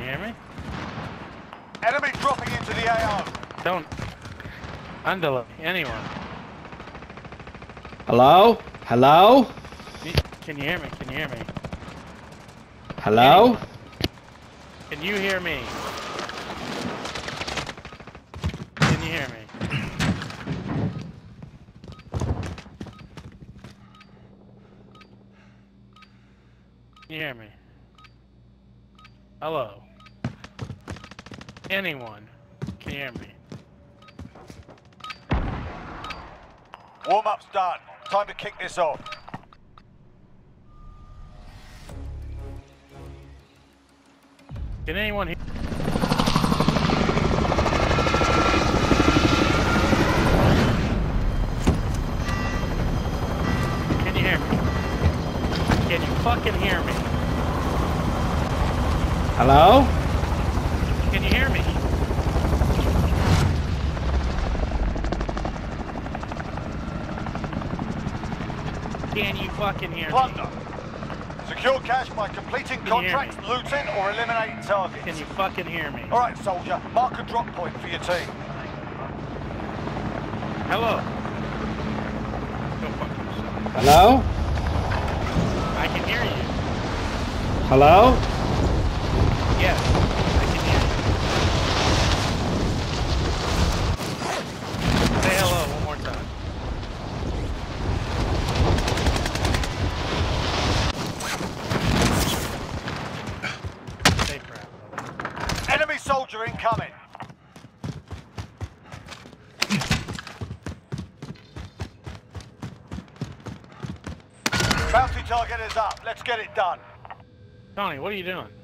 hear me? Enemy dropping into the AO. Don't. Underlay. Anyone. Hello? Hello? Can you hear me? Can you hear me? Hello? Anyone. Can you hear me? Can you hear me? Can you hear me? Hello? Anyone? Can you hear me? Warm-up's done. Time to kick this off. Can anyone hear? Can you hear me? Can you fucking hear me? Hello? Can you hear me? Can you fucking hear me? Plunder. Secure cash by completing Can you hear contracts, looting, or eliminating targets. Can you fucking hear me? Alright, soldier. Mark a drop point for your team. Hello? Go fuck yourself. Hello? I can hear you. Hello? Yes, I can hear you. Say hello one more time. Stay proud, brother. Enemy soldier incoming. Bounty target is up. Let's get it done. Tony, what are you doing?